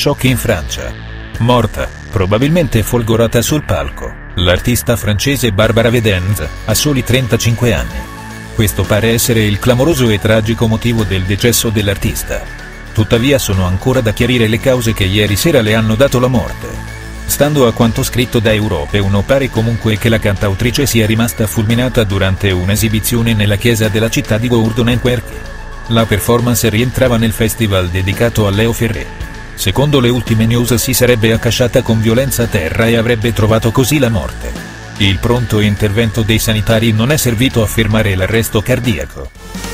shock in Francia. Morta, probabilmente folgorata sul palco, l'artista francese Barbara Vedens, a soli 35 anni. Questo pare essere il clamoroso e tragico motivo del decesso dell'artista. Tuttavia sono ancora da chiarire le cause che ieri sera le hanno dato la morte. Stando a quanto scritto da Europe 1, pare comunque che la cantautrice sia rimasta fulminata durante un'esibizione nella chiesa della città di Gourdon-en-Quercy. La performance rientrava nel festival dedicato a Léo Ferré. Secondo le ultime news si sarebbe accasciata con violenza a terra e avrebbe trovato così la morte. Il pronto intervento dei sanitari non è servito a fermare l'arresto cardiaco.